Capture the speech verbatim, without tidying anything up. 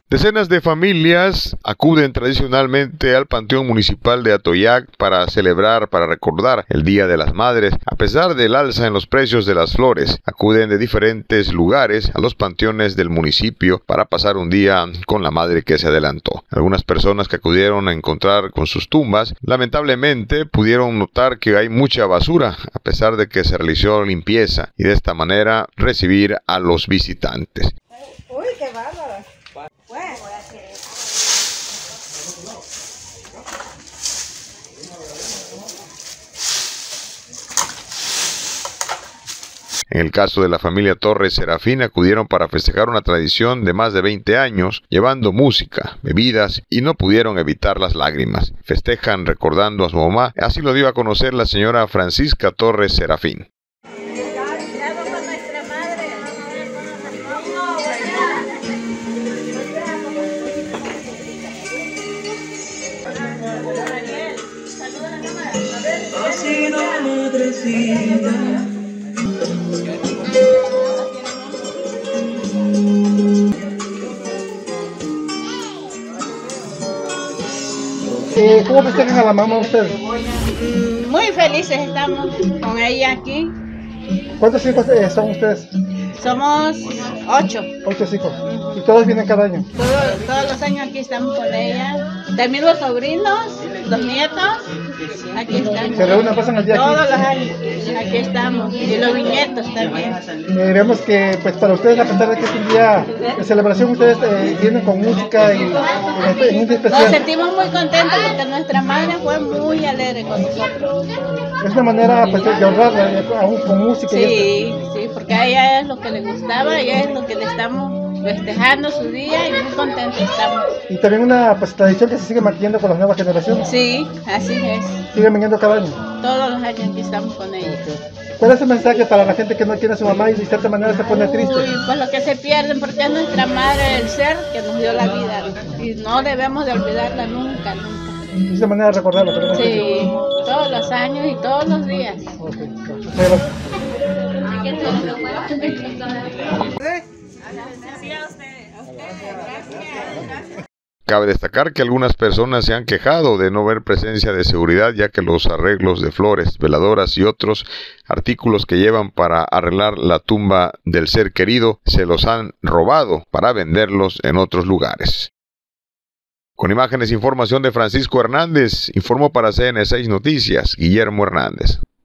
Decenas de familias acuden tradicionalmente al Panteón Municipal de Atoyac para celebrar, para recordar el Día de las Madres. A pesar del alza en los precios de las flores, acuden de diferentes lugares a los panteones del municipio para pasar un día con la madre que se adelantó. Algunas personas que acudieron a encontrar con sus tumbas, lamentablemente pudieron notar que hay mucha basura, a pesar de que se realizó limpieza, y de esta manera recibir a los visitantes. Uy, qué bárbaro. En el caso de la familia Torres Serafín, acudieron para festejar una tradición de más de veinte años, llevando música, bebidas, y no pudieron evitar las lágrimas. Festejan recordando a su mamá, así lo dio a conocer la señora Francisca Torres Serafín. Eh, ¿Cómo festejan a la mamá ustedes? Muy felices estamos con ella aquí. ¿Cuántos hijos eh, son ustedes? Somos ocho. Ocho hijos. ¿Y todos vienen cada año? Todos, todos los años aquí estamos con ella. También los sobrinos, los nietos, aquí están. ¿Se reúnen, pasan el día aquí? Todos los años, aquí estamos. Y los nietos también. Eh, vemos que pues para ustedes, a pesar de que es un día de celebración, ustedes eh, vienen con música y en, en un día especial. Nos sentimos muy contentos porque nuestra madre fue muy alegre con nosotros. Es una manera pues, de honrarla, aún con música. Sí, y sí, porque a ella es lo que le gustaba, ella es lo que le estamos festejando su día y muy contentos estamos. Y también una pues, tradición que se sigue manteniendo con las nuevas generaciones. Sí, así es. Siguen viniendo cada año. Todos los años aquí estamos con ella. ¿Cuál es el mensaje para la gente que no tiene a su mamá y de cierta manera se pone triste? Uy, pues lo que se pierden porque es nuestra madre, el ser que nos dio la vida. Y no debemos de olvidarla nunca, nunca. Es una manera de recordarla. Pero no sí, todos los años y todos los días. Okay. Gracias. Cabe destacar que algunas personas se han quejado de no ver presencia de seguridad, ya que los arreglos de flores, veladoras y otros artículos que llevan para arreglar la tumba del ser querido se los han robado para venderlos en otros lugares. Con imágenes e información de Francisco Hernández, informó para C N seis Noticias, Guillermo Hernández.